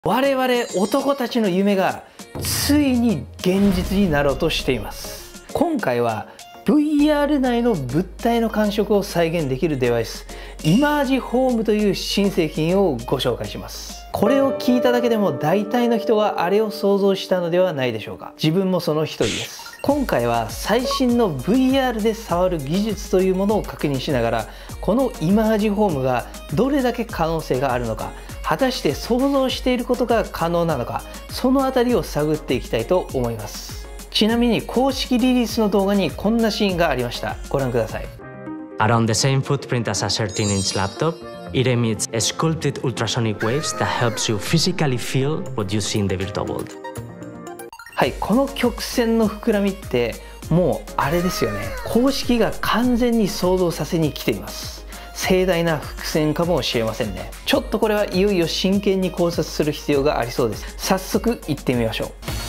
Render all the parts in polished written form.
我々男たちの夢がついに現実になろうとしています。今回は VR 内の物体の感触を再現できるデバイス、イマージホームという新製品をご紹介します。これを聞いただけでも大体の人があれを想像したのではないでしょうか。自分もその一人です。今回は最新の VR で触る技術というものを確認しながら、このイマージホームがどれだけ可能性があるのか、果たして想像していることが可能なのか、そのあたりを探っていきたいと思います。ちなみに公式リリースの動画にこんなシーンがありました。ご覧ください。 Around the same footprint as a 13-inch laptop, it emits sculpted ultrasonic waves that helps you physically feel what you see in the virtual world. はい、この曲線の膨らみってもうあれですよね。公式が完全に想像させに来ています。盛大な伏線かもしれませんね。ちょっとこれはいよいよ真剣に考察する必要がありそうです。早速行ってみましょう。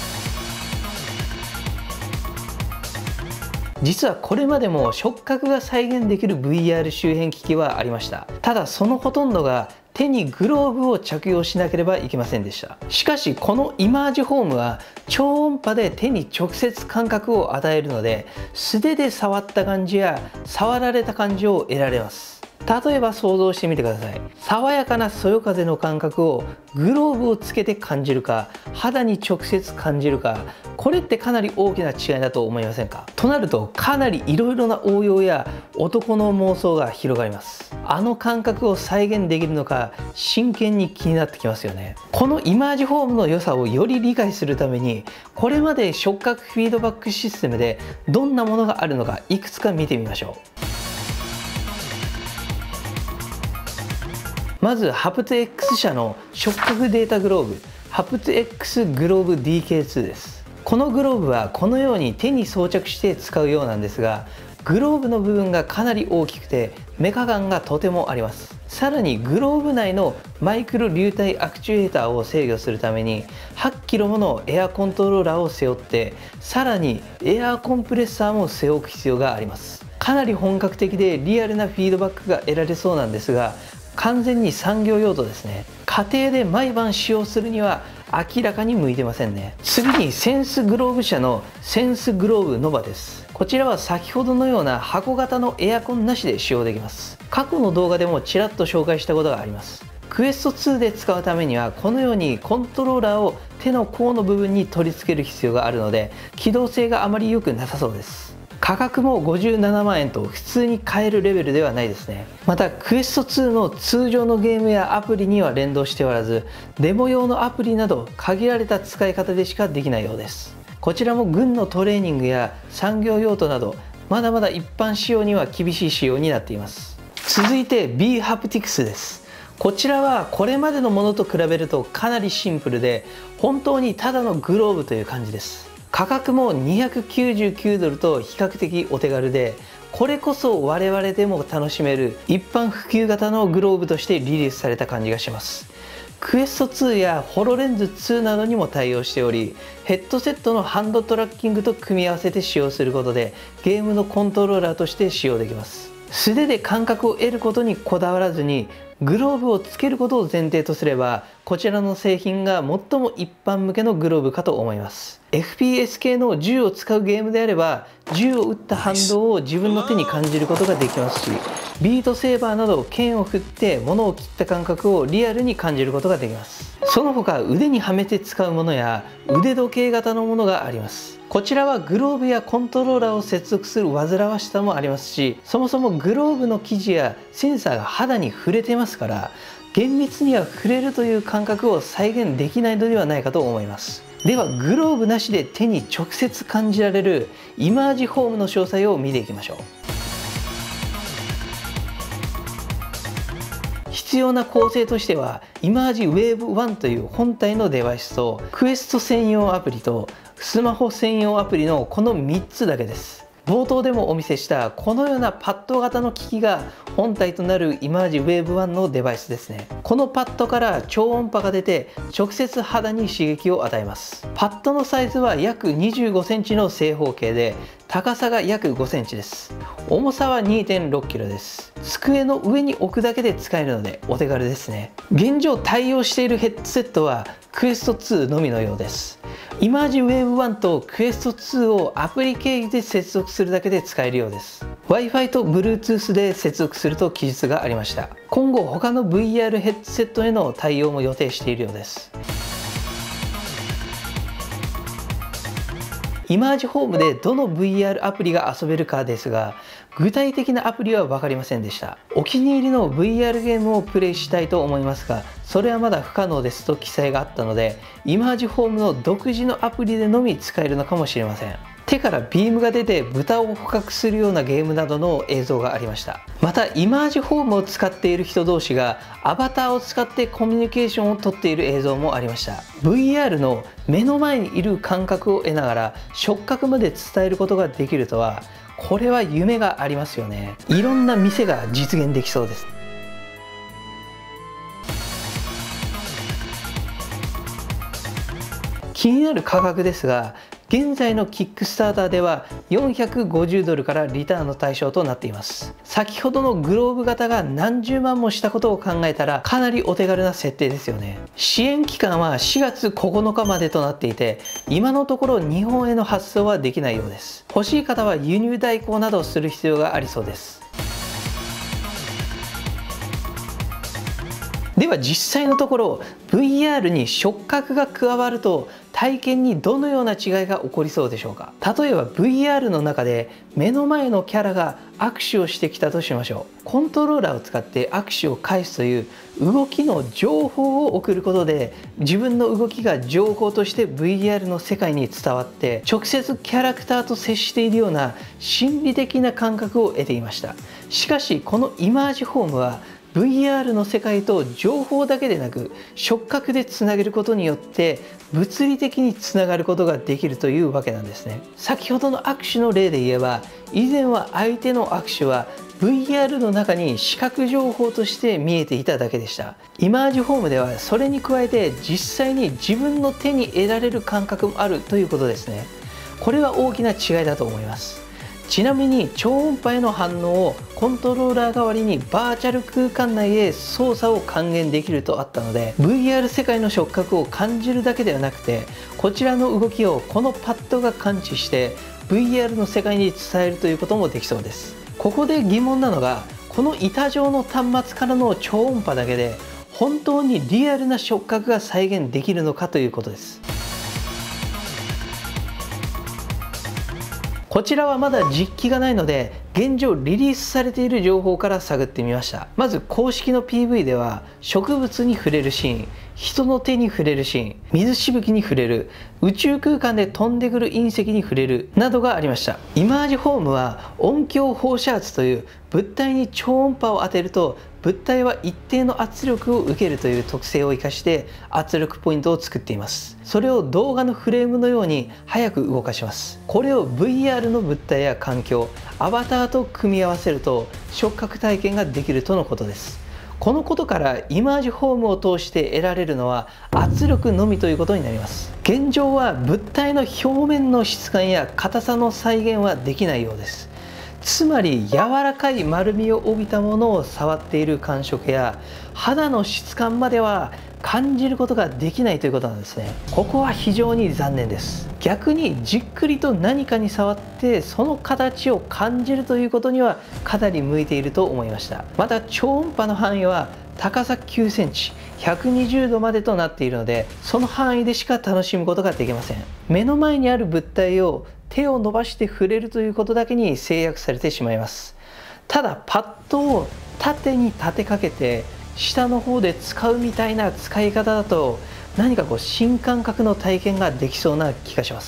実はこれまでも触覚が再現できる VR 周辺機器はありました。ただそのほとんどが手にグローブを着用しなければいけませんでした。しかしこのイマージホームは超音波で手に直接感覚を与えるので、素手で触った感じや触られた感じを得られます。例えば想像してみてください。爽やかなそよ風の感覚をグローブをつけて感じるか、肌に直接感じるか、これってかなり大きな違いだと思いませんか？となるとかなりいろいろな応用や男の妄想が広がります。あの感覚を再現できるのか真剣に気になってきますよね。このイマージホームの良さをより理解するために、これまで触覚フィードバックシステムでどんなものがあるのかいくつか見てみましょう。まずハプト X 社の触覚データグローブ、ハプト X グローブ DK2 です。このグローブはこのように手に装着して使うようなんですが、グローブの部分がかなり大きくてメカ感がとてもあります。さらにグローブ内のマイクロ流体アクチュエーターを制御するために8キロものエアコントローラーを背負って、さらにエアコンプレッサーも背負う必要があります。かなり本格的でリアルなフィードバックが得られそうなんですが、完全に産業用途ですね。家庭で毎晩使用するには明らかに向いてませんね。次にセンスグローブ社のセンスグローブノバです。こちらは先ほどのような箱型のエアコンなしで使用できます。過去の動画でもちらっと紹介したことがあります。クエスト2で使うためにはこのようにコントローラーを手の甲の部分に取り付ける必要があるので、機動性があまり良くなさそうです。価格も57万円と普通に買えるレベルではないですね。またクエスト2の通常のゲームやアプリには連動しておらず、デモ用のアプリなど限られた使い方でしかできないようです。こちらも軍のトレーニングや産業用途などまだまだ一般使用には厳しい仕様になっています。続いて B ハプティクスです。こちらはこれまでのものと比べるとかなりシンプルで、本当にただのグローブという感じです。価格も299ドルと比較的お手軽で、これこそ我々でも楽しめる一般普及型のグローブとしてリリースされた感じがします。クエスト2やホロレンズ2などにも対応しており、ヘッドセットのハンドトラッキングと組み合わせて使用することでゲームのコントローラーとして使用できます。素手で感覚を得ることにこだわらずにグローブをつけることを前提とすれば、こちらの製品が最も一般向けのグローブかと思います。 FPS 系の銃を使うゲームであれば、銃を撃った反動を自分の手に感じることができますし、ビートセーバーなど剣を振って物を切った感覚をリアルに感じることができます。その他腕にはめて使うものや腕時計型のものがあります。こちらはグローブやコントローラーを接続する煩わしさもありますし、そもそもグローブの生地やセンサーが肌に触れてますから、厳密には触れるという感覚を再現できないのではないかと思います。ではグローブなしで手に直接感じられるイマージホームの詳細を見ていきましょう。必要な構成としては、イマージウェーブ1という本体のデバイスとクエスト専用アプリとスマホ専用アプリのこの3つだけです。冒頭でもお見せしたこのようなパッド型の機器が本体となるイマージウェーブ1のデバイスですね。このパッドから超音波が出て直接肌に刺激を与えます。パッドのサイズは約25センチの正方形で、高さが約5センチです。重さは 2.6 キロです。机の上に置くだけで使えるのでお手軽ですね。現状対応しているヘッドセットはクエスト2のみのようです。イマージ Wave 1とクエスト2をアプリ経由で接続するだけで使えるようです。Wi-Fi と Bluetooth で接続すると記述がありました。今後他の VR ヘッドセットへの対応も予定しているようです。イマージホームでどの VR アプリが遊べるかですが、具体的なアプリは分かりませんでした。お気に入りの VR ゲームをプレイしたいと思いますが、それはまだ不可能ですと記載があったので、イマージホームの独自のアプリでのみ使えるのかもしれません。手からビームが出て豚を捕獲するようなゲームなどの映像がありました。またイマージホームを使っている人同士がアバターを使ってコミュニケーションをとっている映像もありました。 VR の目の前にいる感覚を得ながら触覚まで伝えることができるとは、これは夢がありますよね。いろんな店が実現できそうです。気になる価格ですが、現在のキックスターターでは$450からリターンの対象となっています。先ほどのグローブ型が何十万もしたことを考えたらかなりお手軽な設定ですよね。支援期間は4月9日までとなっていて、今のところ日本への発送はできないようです。欲しい方は輸入代行などをする必要がありそうです。では実際のところ VR に触覚が加わると体験にどのような違いが起こりそうでしょうか。例えば VR の中で目の前のキャラが握手をしてきたとしましょう。コントローラーを使って握手を返すという動きの情報を送ることで、自分の動きが情報として VR の世界に伝わって直接キャラクターと接しているような心理的な感覚を得ていました。しかしこのイマージホームはVR の世界と情報だけでなく触覚でつなげることによって物理的につながることができるというわけなんですね。先ほどの握手の例で言えば、以前は相手の握手は VR の中に視覚情報として見えていただけでした。イマージホームではそれに加えて実際に自分の手に得られる感覚もあるということですね。これは大きな違いだと思います。ちなみに超音波への反応をコントローラー代わりにバーチャル空間内へ操作を還元できるとあったので、 VR 世界の触覚を感じるだけではなくて、こちらの動きをこのパッドが感知して VR の世界に伝えるということもできそうです。ここで疑問なのが、この板状の端末からの超音波だけで本当にリアルな触覚が再現できるのかということです。こちらはまだ実機がないので、現状リリースされている情報から探ってみました。まず公式の PV では植物に触れるシーン、人の手に触れるシーン、水しぶきに触れる、宇宙空間で飛んでくる隕石に触れるなどがありました。イマージホームは音響放射圧という物体に超音波を当てると物体は一定の圧力を受けるという特性を生かして圧力ポイントを作っています。それを動画のフレームのように早く動かします。これを VR の物体や環境、アバターと組み合わせると触覚体験ができるとのことです。このことからイマージホームを通して得られるのは圧力のみということになります。現状は物体の表面の質感や硬さの再現はできないようです。つまり柔らかい丸みを帯びたものを触っている感触や肌の質感までは感じることができないということなんですね。ここは非常に残念です。逆にじっくりと何かに触ってその形を感じるということにはかなり向いていると思いました。また超音波の範囲は高さ9センチ、120度までとなっているので、その範囲でしか楽しむことができません。目の前にある物体を手を伸ばして触れるということだけに制約されてしまいます。ただパッドを縦に立てかけて下の方で使うみたいな使い方だと、何か新感覚の体験ができそうな気がします。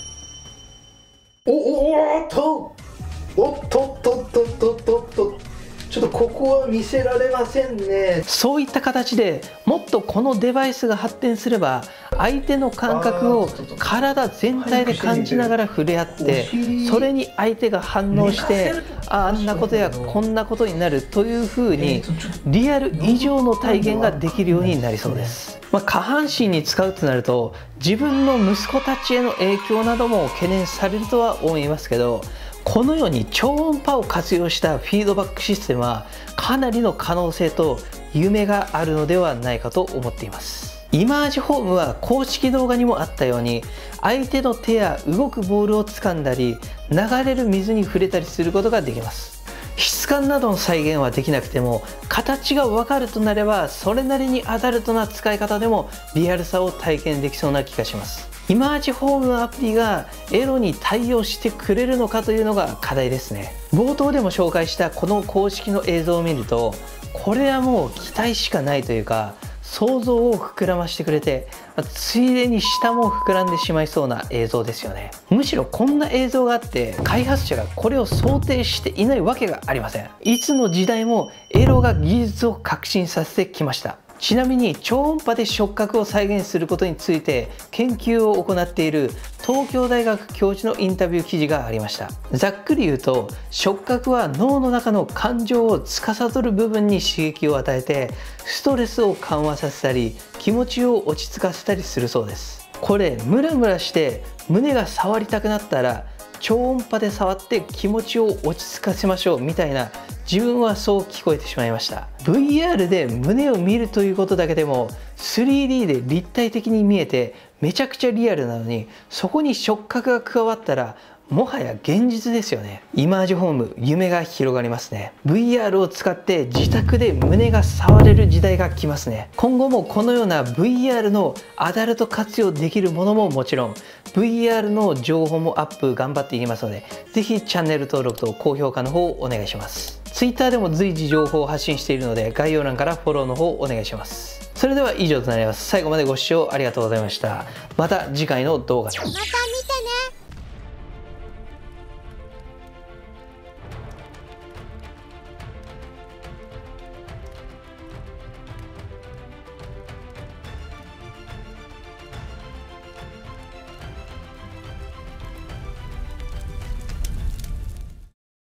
おっとちょっとここは見せられませんね。そういった形でもっとこのデバイスが発展すれば、相手の感覚を体全体で感じながら触れ合って、それに相手が反応して、あんなことやこんなことになるというふうにリアル以上の体験ができるようになりそうです。下半身に使うとなると自分の息子たちへの影響なども懸念されるとは思いますけど、このように超音波を活用したフィードバックシステムはかなりの可能性と夢があるのではないかと思っています。 イマージホームは公式動画にもあったように、相手の手や動くボールを掴んだり、流れる水に触れたりすることができます。質感などの再現はできなくても、形が分かるとなればそれなりにアダルトな使い方でもリアルさを体験できそうな気がします。イマージホームのアプリがエロに対応してくれるのかというのが課題ですね。冒頭でも紹介したこの公式の映像を見ると、これはもう期待しかないというか、想像を膨らましてくれて、ついでに舌も膨らんでしまいそうな映像ですよね。むしろこんな映像があって開発者がこれを想定していないわけがありません。いつの時代もエロが技術を革新させてきました。ちなみに超音波で触覚を再現することについて研究を行っている東京大学教授のインタビュー記事がありました。ざっくり言うと、触覚は脳の中の感情を司る部分に刺激を与えて、ストレスを緩和させたり気持ちを落ち着かせたりするそうです。これムラムラして胸が触りたくなったら超音波で触って気持ちを落ち着かせましょうみたいな、自分はそう聞こえてしまいました。 VR で胸を見るということだけでも 3D で立体的に見えてめちゃくちゃリアルなのに、そこに触覚が加わったらもはや現実ですよね。イマージホーム、夢が広がりますね。 VR を使って自宅で胸が触れる時代が来ますね。今後もこのような VR のアダルト活用できるものももちろん、 VR の情報もアップ頑張っていきますので、ぜひチャンネル登録と高評価の方をお願いします。 Twitter でも随時情報を発信しているので、概要欄からフォローの方お願いします。それでは以上となります。最後までご視聴ありがとうございました。また次回の動画で。 またね。